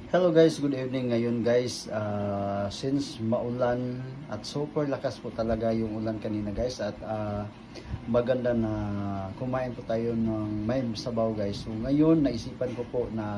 Hello guys, good evening ngayon guys. Since maulan at super lakas po talaga yung ulan kanina guys at maganda na kumain po tayo ng may sabaw guys. So ngayon naisipan ko po na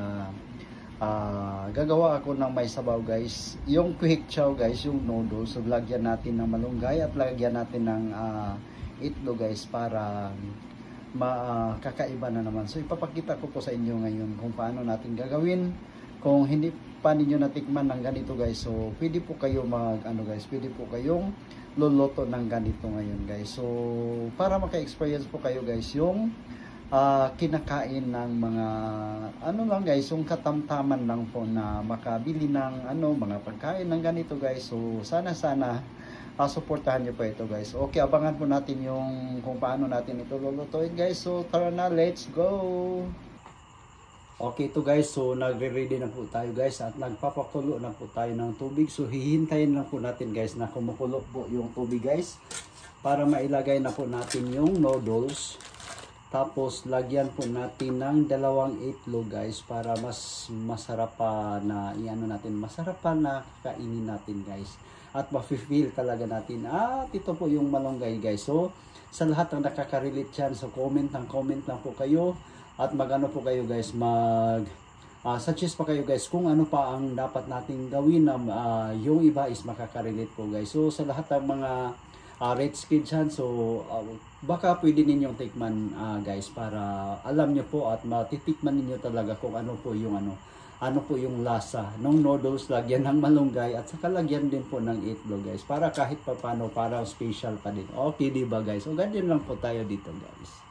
gagawa ako ng may sabaw guys. Yung quick chow guys, yung noodles. So lagyan natin ng malunggay at lagyan natin ng itlog guys para kakaiba na naman. So ipapakita ko po sa inyo ngayon kung paano natin gagawin. Kung hindi pa ninyo natikman ng ganito guys, so pwede po kayo pwede po kayong luluto ng ganito ngayon guys. So para maka-experience po kayo guys yung kinakain ng mga lang guys, yung katamtaman lang po na makabili ng mga pagkain ng ganito guys. So sana suportahan niyo po ito guys. Okay, abangan po natin yung kung paano natin ito lulutuin guys. So tara na, let's go. Okay ito guys, so nagre-ready na po tayo guys at nagpapakulo na po tayo ng tubig. So hihintayin lang po natin guys na kumukulo po yung tubig guys para mailagay na po natin yung noodles. Tapos lagyan po natin ng 2 itlog guys para mas masarap pa na masarap pa na kainin natin guys. At ma-feel talaga natin ito po yung malunggay guys. So sa lahat ng nakaka-relate dyan, so comment lang po kayo. At magano po kayo guys, suggest pa kayo guys kung ano pa ang dapat nating gawin na yung iba is makaka-relate po guys. So sa lahat ng mga Reds Kids dyan, so baka pwede ninyong tikman guys para alam nyo po at matitikman ninyo talaga kung ano po yung lasa ng noodles, lagyan ng malunggay at saka lagyan din po ng itlog guys para kahit pa paano para special pa din. Okay diba guys? So ganyan lang po tayo dito guys.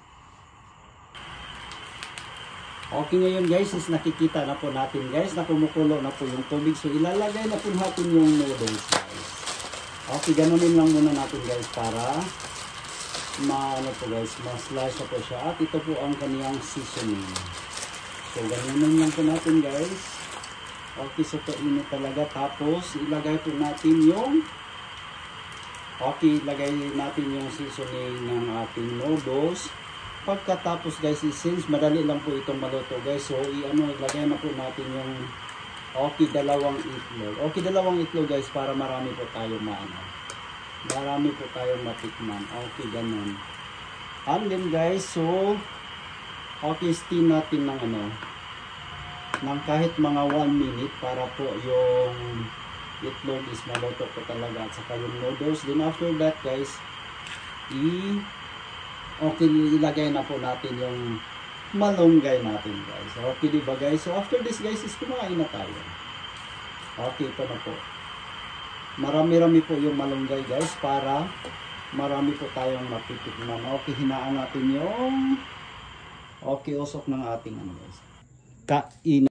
Okay, ngayon guys is nakikita na po natin guys na kumukulo na po yung tubig. So ilalagay na po natin yung noodles guys. Okay, ganunin lang muna natin guys para ma-slice na po siya. At ito po ang kaniyang seasoning. So ganunin lang po natin guys. Okay, so kainit talaga. Tapos ilagay po natin yung ilagay natin yung seasoning ng ating noodles. Pagkatapos guys, since madali lang po itong maluto guys, so ilagay na po natin yung 2 itlog. 2 itlog guys para marami po tayong matikman. Okay, ganun. And then guys, so steam natin ng kahit mga 1 minute para po yung itlog is maluto po talaga at saka yung noodles. Then after that guys, ilagay na po natin yung malunggay natin guys. Okay diba guys? So after this guys is kumain na tayo. Okay, ito na po. Marami-rami po yung malunggay guys para marami po tayong matitikman. Okay, hinaan natin yung usok ng ating guys. Kain.